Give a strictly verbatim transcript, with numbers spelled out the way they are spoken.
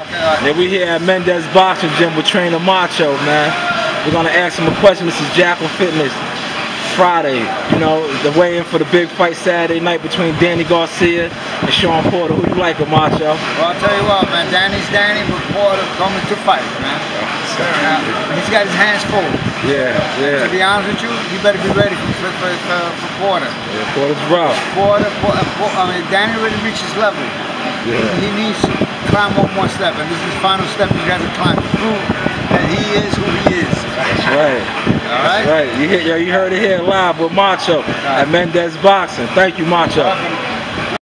Yeah, we here at Mendez Boxing Gym with trainer Macho, man. We're gonna ask him a question. This is Jackal Fitness. Friday, you know, the weigh-in for the big fight Saturday night between Danny Garcia and Shawn Porter. Who you like, Macho? Well, I'll tell you what, man. Danny's Danny, but Porter coming to fight, man. Uh, he's got his hands full. Yeah, yeah. To be honest with you, you better be ready for, for, for, for Porter. Yeah, Porter's rough. Porter, Porter, Porter, I mean, Danny already reached his level. Yeah. He, he needs to climb one more step, and this is his final step he's got to climb to prove that he is who he is. That's right. All right? That's right. You, hear, you heard it here live with Macho at Mendez Boxing. Thank you, Macho.